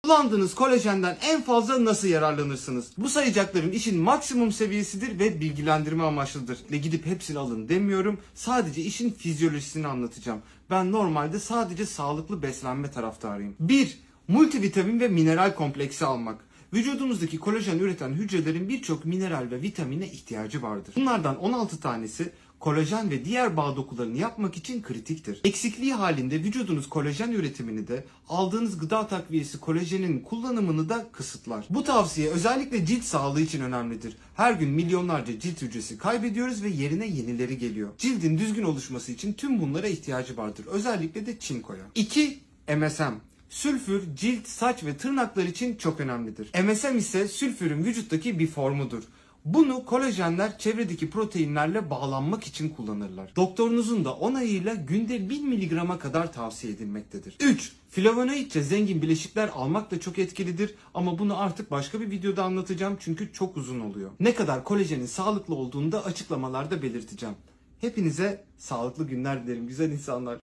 Kullandığınız kolajenden en fazla nasıl yararlanırsınız? Bu sayacaklarım işin maksimum seviyesidir ve bilgilendirme amaçlıdır. Ve gidip hepsini alın demiyorum. Sadece işin fizyolojisini anlatacağım. Ben normalde sadece sağlıklı beslenme taraftarıyım. 1. Multivitamin ve mineral kompleksi almak. Vücudumuzdaki kolajen üreten hücrelerin birçok mineral ve vitamine ihtiyacı vardır. Bunlardan 16 tanesi kolajen ve diğer bağ dokularını yapmak için kritiktir. Eksikliği halinde vücudunuz kolajen üretimini de aldığınız gıda takviyesi kolajenin kullanımını da kısıtlar. Bu tavsiye özellikle cilt sağlığı için önemlidir. Her gün milyonlarca cilt hücresi kaybediyoruz ve yerine yenileri geliyor. Cildin düzgün oluşması için tüm bunlara ihtiyacı vardır. Özellikle de çinkoya. 2. MSM. Sülfür, cilt, saç ve tırnaklar için çok önemlidir. MSM ise sülfürün vücuttaki bir formudur. Bunu kolajenler çevredeki proteinlerle bağlanmak için kullanırlar. Doktorunuzun da onayıyla günde 1000 mg'a kadar tavsiye edilmektedir. 3. Flavonoidçe zengin bileşikler almak da çok etkilidir ama bunu artık başka bir videoda anlatacağım çünkü çok uzun oluyor. Ne kadar kolajenin sağlıklı olduğunu da açıklamalarda belirteceğim. Hepinize sağlıklı günler dilerim güzel insanlar.